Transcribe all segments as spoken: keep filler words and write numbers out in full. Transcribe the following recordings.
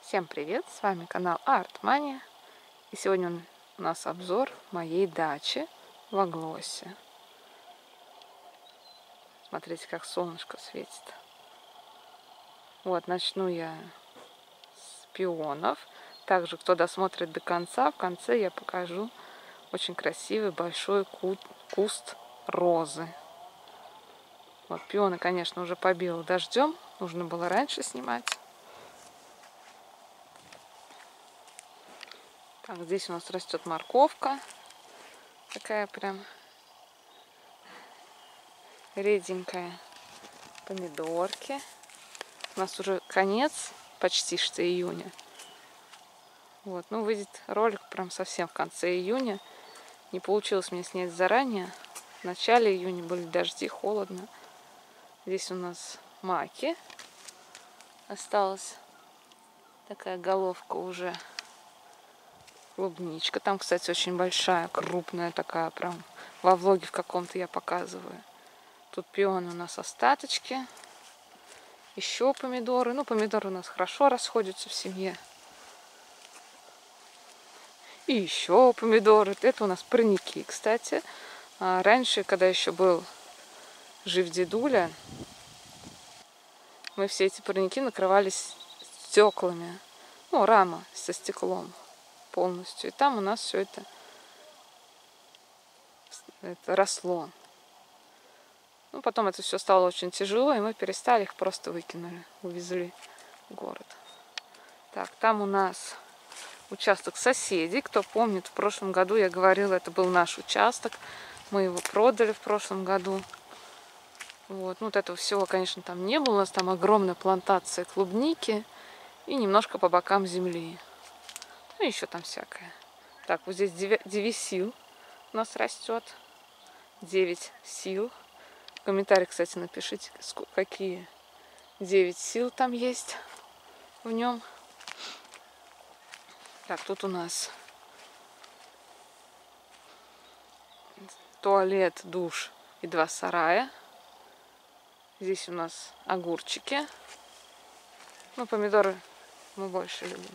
Всем привет! С вами канал Артмания. И сегодня у нас обзор моей дачи в Аглосе. Смотрите, как солнышко светит. Вот, начну я с пионов. Также, кто досмотрит до конца, в конце я покажу очень красивый большой куст розы. Вот, пионы, конечно, уже побило дождем. Нужно было раньше снимать. Так, здесь у нас растет морковка. Такая прям реденькая. Помидорки. У нас уже конец, почти что июня. Вот, ну выйдет ролик прям совсем в конце июня. Не получилось мне снять заранее. В начале июня были дожди, холодно. Здесь у нас маки. Осталась такая головка уже. Клубничка. Там, кстати, очень большая, крупная такая, прям во влоге в каком-то я показываю. Тут пионы у нас остаточки. Еще помидоры. Ну, помидоры у нас хорошо расходятся в семье. И еще помидоры. Это у нас парники, кстати. А раньше, когда еще был жив дедуля, мы все эти парники накрывались стеклами. Ну, рама со стеклом полностью. И там у нас все это, это росло. Ну, потом это все стало очень тяжело, и мы перестали, их просто выкинули, увезли в город. Так, там у нас участок соседей. Кто помнит, в прошлом году я говорила, это был наш участок. Мы его продали в прошлом году. Вот, ну, вот этого всего, конечно, там не было. У нас там огромная плантация клубники и немножко по бокам земли. Ну, еще там всякое. Так, вот здесь девять сил у нас растет. девять сил. В комментариях, кстати, напишите, какие девять сил там есть в нем. Так, тут у нас туалет, душ и два сарая. Здесь у нас огурчики. Ну, помидоры мы больше любим.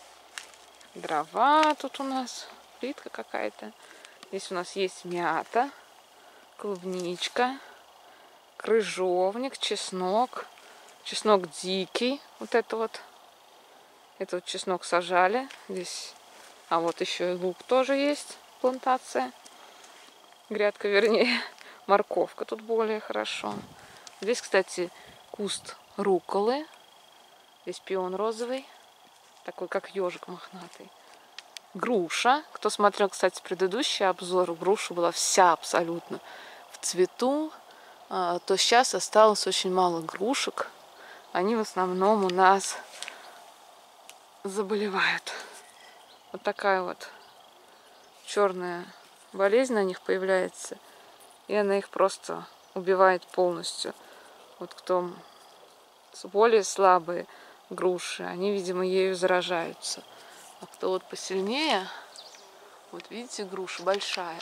Дрова тут у нас, плитка какая-то. Здесь у нас есть мята, клубничка, крыжовник, чеснок. Чеснок дикий, вот это вот. Это вот чеснок сажали. Здесь, а вот еще и лук тоже есть, плантация. Грядка, вернее, морковка тут более хорошо. Здесь, кстати, куст рукколы. Здесь пион розовый, такой как ежик мохнатый. Груша. Кто смотрел, кстати, предыдущий обзор, груша была вся абсолютно в цвету. То сейчас осталось очень мало грушек. Они в основном у нас заболевают. Вот такая вот черная болезнь на них появляется, и она их просто убивает полностью. Вот кто более слабые груши, они, видимо, ею заражаются. А кто вот посильнее, вот видите, груша большая,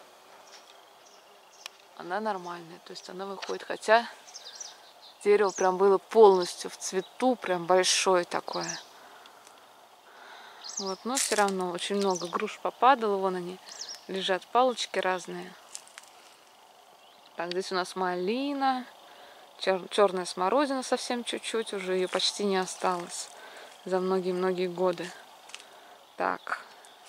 она нормальная, то есть она выходит, хотя дерево прям было полностью в цвету, прям большое такое. Вот, но все равно очень много груш попадало, вон они лежат, палочки разные. Так, здесь у нас малина, чер черная смородина совсем чуть-чуть, уже ее почти не осталось за многие-многие годы. Так,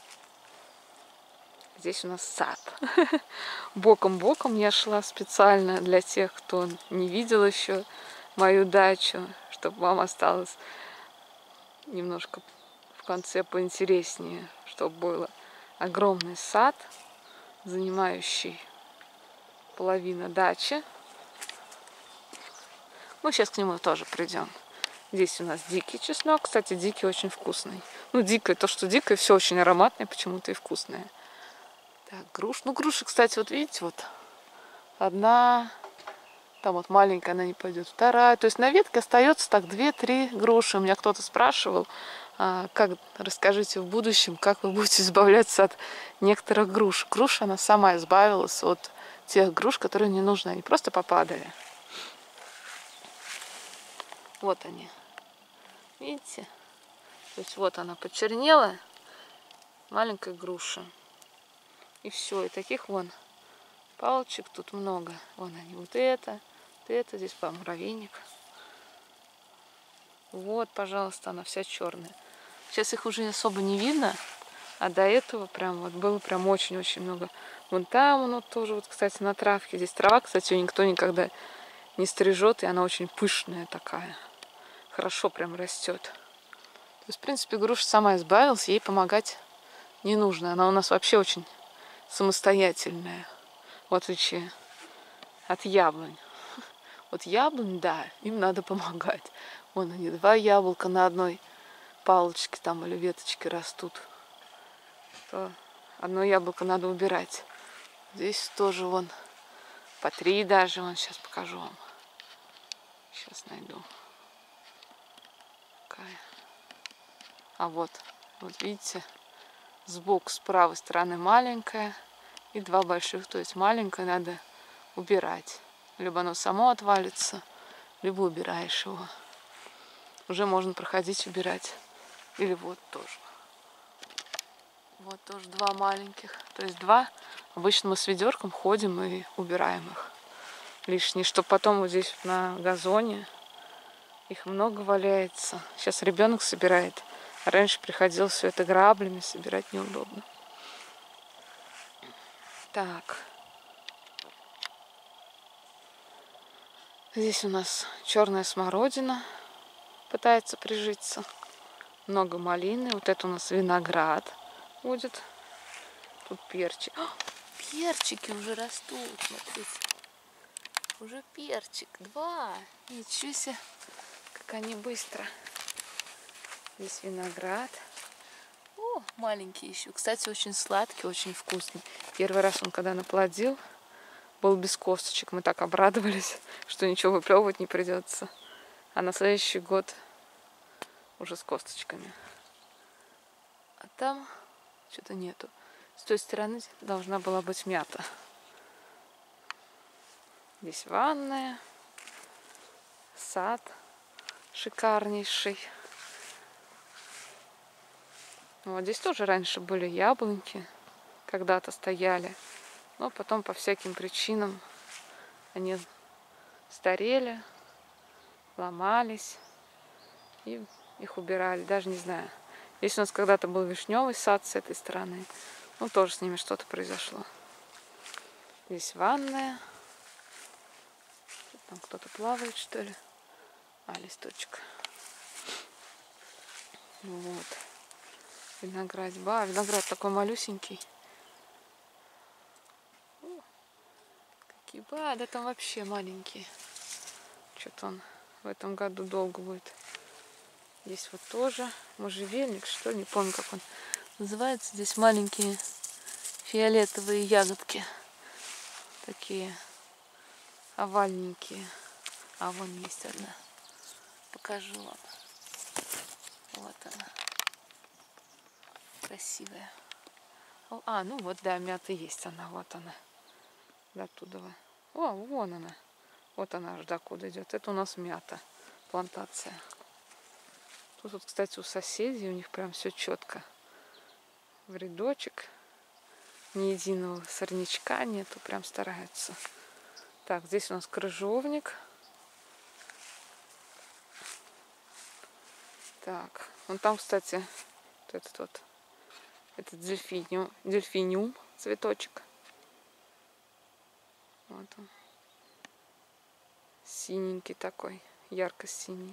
здесь у нас сад. Боком-боком я шла специально для тех, кто не видел еще мою дачу, чтобы вам осталось немножко в конце поинтереснее, чтобы было. Огромный сад, занимающий половину дачи. Ну, сейчас к нему тоже придем. Здесь у нас дикий чеснок. Кстати, дикий очень вкусный. Ну, дикое, то, что дикое, все очень ароматное, почему-то и вкусное. Так, груш. Ну, груши, кстати, вот видите, вот одна, там вот маленькая, она не пойдет, вторая. То есть на ветке остается так две-три груши. У меня кто-то спрашивал, а, как, расскажите в будущем, как вы будете избавляться от некоторых груш. Груша, она сама избавилась от тех груш, которые не нужны. Они просто попадали. Вот они. Видите? То есть вот она почернела, маленькая груша. И все, и таких вон палочек тут много. Вон они, вот это, вот это, здесь, по муравейник. Вот, пожалуйста, она вся черная. Сейчас их уже особо не видно, а до этого прям вот было прям очень-очень много. Вон там, ну тоже, вот, кстати, на травке. Здесь трава, кстати, ее никто никогда не стрижет, и она очень пышная такая. Хорошо прям растет. То есть, в принципе, груша сама избавилась, ей помогать не нужно. Она у нас вообще очень самостоятельная, в отличие от яблонь. Вот яблонь, да, им надо помогать. Вон они, два яблока на одной палочке там или веточке растут. То одно яблоко надо убирать. Здесь тоже вон по три даже. Вон сейчас покажу вам. Сейчас найду. Какая. А вот, вот видите, сбоку с правой стороны маленькая и два больших. То есть маленькое надо убирать. Либо оно само отвалится, либо убираешь его. Уже можно проходить, убирать. Или вот тоже. Вот тоже два маленьких. То есть два. Обычно мы с ведерком ходим и убираем их лишние, чтобы потом вот здесь на газоне их много валяется. Сейчас ребенок собирает. А раньше приходилось все это граблями собирать, неудобно. Так. Здесь у нас черная смородина пытается прижиться. Много малины. Вот это у нас виноград будет. Тут перчик. О, перчики уже растут, смотрите. Уже перчик. Два. Ничего себе, как они быстро. Здесь виноград. О, маленький еще. Кстати, очень сладкий, очень вкусный. Первый раз он, когда наплодил, был без косточек. Мы так обрадовались, что ничего выплевывать не придется. А на следующий год уже с косточками. А там что-то нету. С той стороны должна была быть мята. Здесь ванная, сад шикарнейший. Вот здесь тоже раньше были яблоньки, когда-то стояли, но потом по всяким причинам они старели, ломались, и их убирали, даже не знаю. Здесь у нас когда-то был вишневый сад с этой стороны, ну тоже с ними что-то произошло. Здесь ванная. Там кто-то плавает, что ли. А, листочек. Вот. Виноградьба. А, виноград такой малюсенький. О, какие ба, да там вообще маленькие. Что-то он в этом году долго будет. Здесь вот тоже можжевельник, что ли, не помню, как он называется. Здесь маленькие фиолетовые ягодки. Такие овальненькие. А вон есть одна. Покажу вам. Вот она. Красивая. А, ну вот, да, мята есть она. Вот она. До туда. О, вон она. Вот она аж докуда идет. Это у нас мята. Плантация. Тут, вот, кстати, у соседей у них прям все четко. В рядочек. Ни единого сорнячка нету. Прям стараются. Так, здесь у нас крыжовник. Так, вон там, кстати, вот этот вот, этот дельфиниум, дельфиниум цветочек. Вот он. Синенький такой, ярко-синий.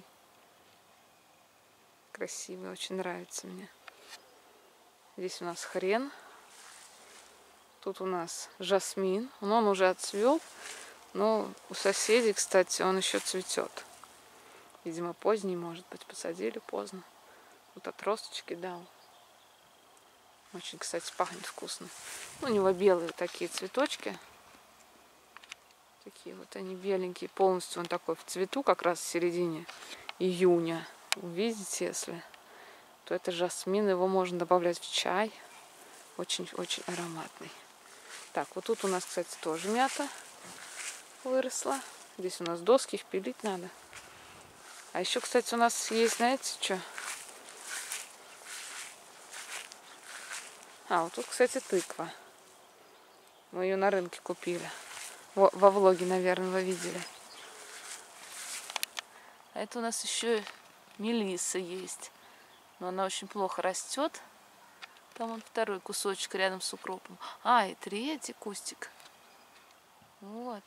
Красивый, очень нравится мне. Здесь у нас хрен. Тут у нас жасмин. Но он уже отцвел. Но у соседей, кстати, он еще цветет. Видимо, поздний, может быть, посадили поздно. Вот отросточки дал. Очень, кстати, пахнет вкусно. У него белые такие цветочки. Такие вот они беленькие. Полностью он такой в цвету, как раз в середине июня. Увидите, если, то это жасмин. Его можно добавлять в чай. Очень-очень ароматный. Так, вот тут у нас, кстати, тоже мята выросла. Здесь у нас доски, их пилить надо. А еще, кстати, у нас есть, знаете, что? А, вот тут, кстати, тыква. Мы ее на рынке купили. Во, во влоге, наверное, вы видели. А это у нас еще мелисса есть. Но она очень плохо растет. Там он второй кусочек рядом с укропом. А, и третий кустик. Вот.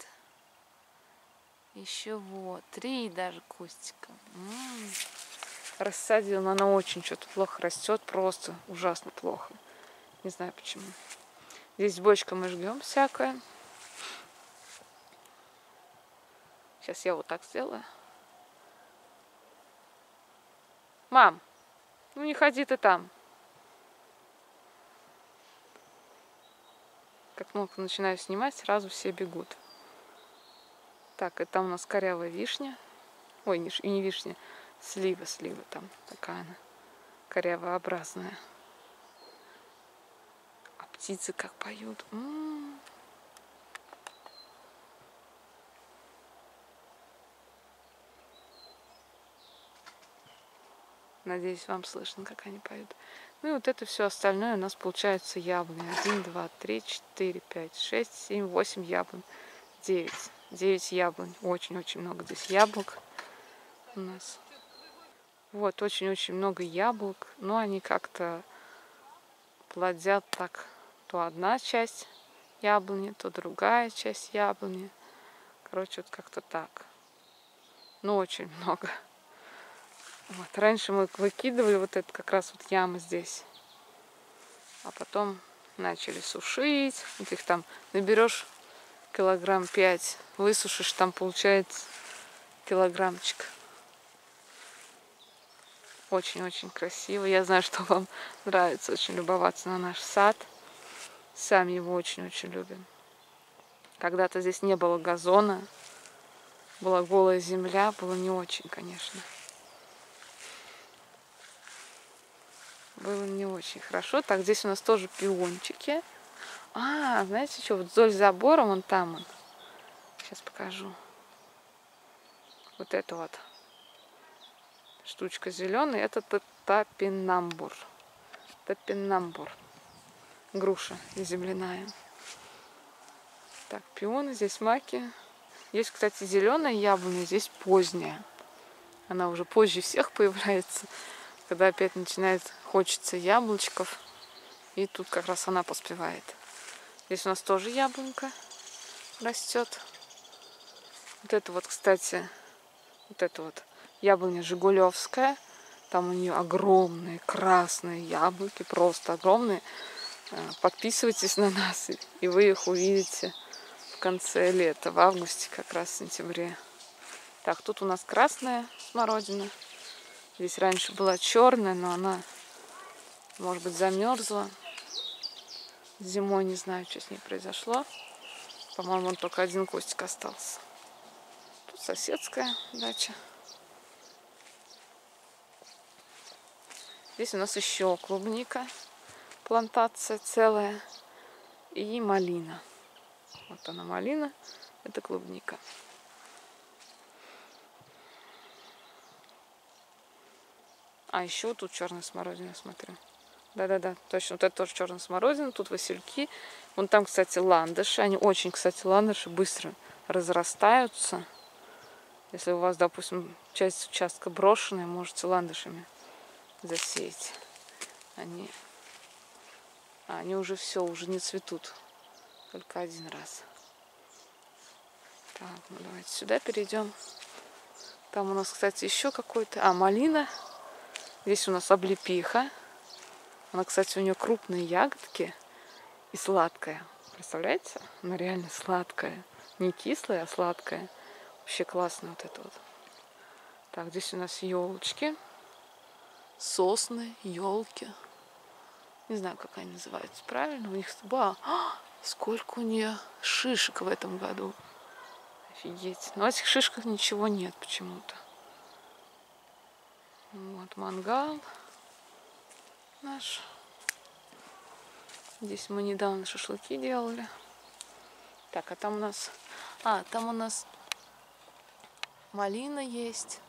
Еще вот. Три даже кустика. М-м-м. Рассадила, но она очень что-то плохо растет. Просто ужасно плохо. Не знаю почему. Здесь бочка мы жгем всякое. Сейчас я вот так сделаю. Мам, ну не ходи ты там. Как только начинаю снимать, сразу все бегут. Так, это там у нас корявая вишня. Ой, не, и не вишня, слива, слива там такая она, корявообразная. А птицы как поют. М-м-м. Надеюсь, вам слышно, как они поют. Ну и вот это все остальное у нас получается яблони. Один, два, три, четыре, пять, шесть, семь, восемь яблонь. Девять. Девять яблонь. Очень-очень много здесь яблок у нас. Вот, очень-очень много яблок. Но они как-то плодят так. То одна часть яблони, то другая часть яблони. Короче, вот как-то так. Ну, очень много. Вот. Раньше мы выкидывали вот это как раз вот ямы здесь. А потом начали сушить. Вот их там наберешь килограмм пять, высушишь, там получается килограммчик. Очень-очень красиво. Я знаю, что вам нравится очень любоваться на наш сад. Сами его очень-очень любим. Когда-то здесь не было газона. Была голая земля. Было не очень, конечно. Было не очень хорошо. Так, здесь у нас тоже пиончики. А, знаете что, вот вдоль забора, вон там он. Сейчас покажу. Вот это вот штучка зеленая, это топинамбур. Топинамбур. Груша земляная. Так, пионы, здесь маки. Есть, кстати, зеленая яблоня, здесь поздняя. Она уже позже всех появляется, когда опять начинает хочется яблочков. И тут как раз она поспевает. Здесь у нас тоже яблонька растет. Вот это вот, кстати, вот это вот яблоня жигулевская. Там у нее огромные красные яблоки, просто огромные. Подписывайтесь на нас, и вы их увидите в конце лета, в августе, как раз в сентябре. Так, тут у нас красная смородина. Здесь раньше была черная, но она, может быть, замерзла. Зимой не знаю, что с ней произошло. По-моему, он только один кустик остался. Тут соседская дача. Здесь у нас еще клубника, плантация целая, и малина. Вот она малина, это клубника. А еще тут черная смородина, смотрю. Да-да-да, точно, вот это тоже черная смородина, тут васильки. Вон там, кстати, ландыши. Они очень, кстати, ландыши быстро разрастаются. Если у вас, допустим, часть участка брошенная, можете ландышами засеять. Они, а, они уже все, уже не цветут. Только один раз. Так, ну давайте сюда перейдем. Там у нас, кстати, еще какой-то... А, малина. Здесь у нас облепиха. Она, кстати, у нее крупные ягодки и сладкая. Представляете? Она реально сладкая. Не кислая, а сладкая. Вообще классно вот это вот. Так, здесь у нас елочки. Сосны, елки. Не знаю, как они называются правильно. У них... Ба! Сколько у нее шишек в этом году. Офигеть. Но в этих шишках ничего нет почему-то. Вот мангал наш. Здесь мы недавно шашлыки делали. Так, а там у нас... А, там у нас малина есть.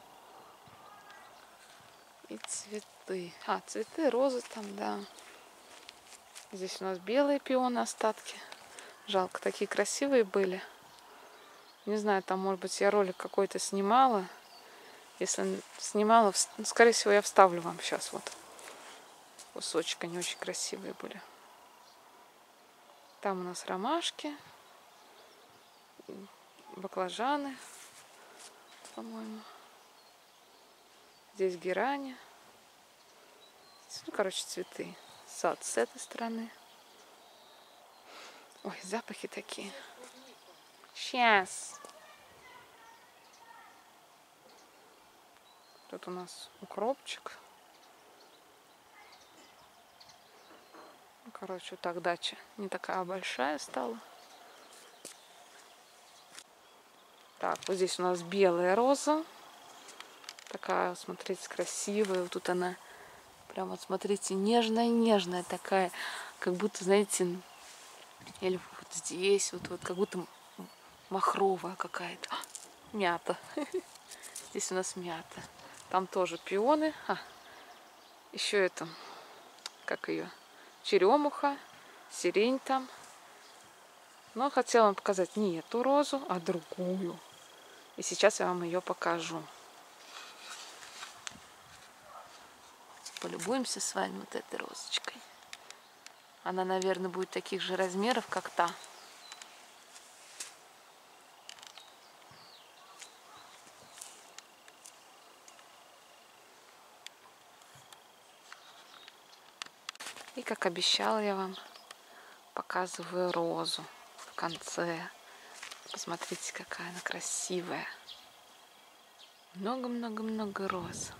И цветы. А, цветы, розы там, да. Здесь у нас белые пионы, остатки. Жалко, такие красивые были. Не знаю, там, может быть, я ролик какой-то снимала. Если снимала, скорее всего, я вставлю вам сейчас вот кусочек. Они очень красивые были. Там у нас ромашки, баклажаны, по-моему. Здесь герани. Ну, короче, цветы. Сад с этой стороны. Ой, запахи такие. Сейчас. Тут у нас укропчик. Короче, вот так дача не такая большая стала. Так, вот здесь у нас белая роза. Такая, смотрите, красивая. Вот тут она прям, вот смотрите, нежная-нежная такая. Как будто, знаете, или вот здесь, вот, вот как будто махровая какая-то. Мята. Здесь у нас мята. Там тоже пионы. А, еще это, как ее, черемуха, сирень там. Но хотела вам показать не эту розу, а другую. И сейчас я вам ее покажу. Полюбуемся с вами вот этой розочкой. Она, наверное, будет таких же размеров, как та. И, как обещала я вам, показываю розу в конце. Посмотрите, какая она красивая. Много-много-много роз.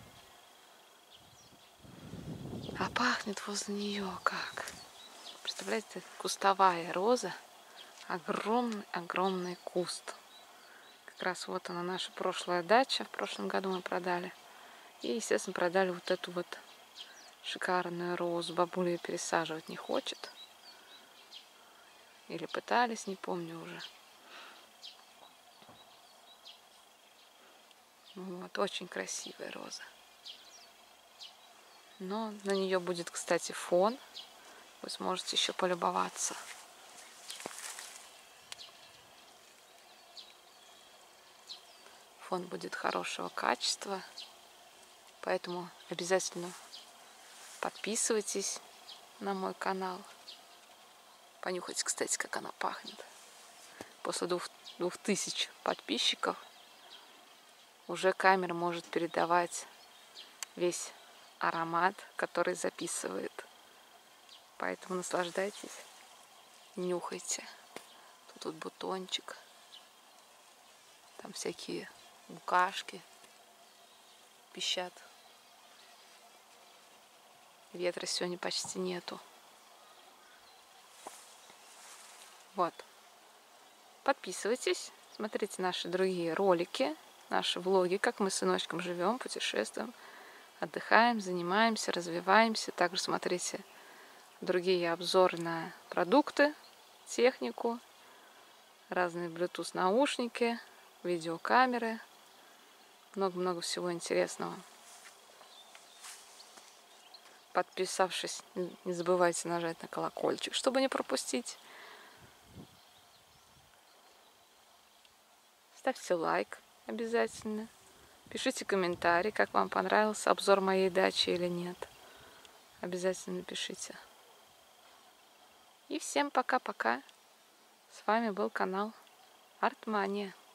А пахнет возле нее как. Представляете, кустовая роза. Огромный-огромный куст. Как раз вот она, наша прошлая дача. В прошлом году мы продали. И, естественно, продали вот эту вот шикарную розу. Бабуля ее пересаживать не хочет. Или пытались, не помню уже. Вот, очень красивая роза. Но на нее будет, кстати, фон. Вы сможете еще полюбоваться. Фон будет хорошего качества. Поэтому обязательно подписывайтесь на мой канал. Понюхайте, кстати, как она пахнет. После двух, двух тысяч подписчиков уже камера может передавать весь аромат, который записывает. Поэтому наслаждайтесь, нюхайте. Тут вот бутончик. Там всякие букашки пищат. Ветра сегодня почти нету. Вот. Подписывайтесь, смотрите наши другие ролики, наши влоги, как мы с сыночком живем, путешествуем, отдыхаем, занимаемся, развиваемся. Также смотрите другие обзоры на продукты, технику, разные Bluetooth наушники, видеокамеры. Много-много всего интересного. Подписавшись, не забывайте нажать на колокольчик, чтобы не пропустить. Ставьте лайк обязательно. Пишите комментарий, как вам понравился обзор моей дачи или нет. Обязательно пишите. И всем пока-пока. С вами был канал Артмания.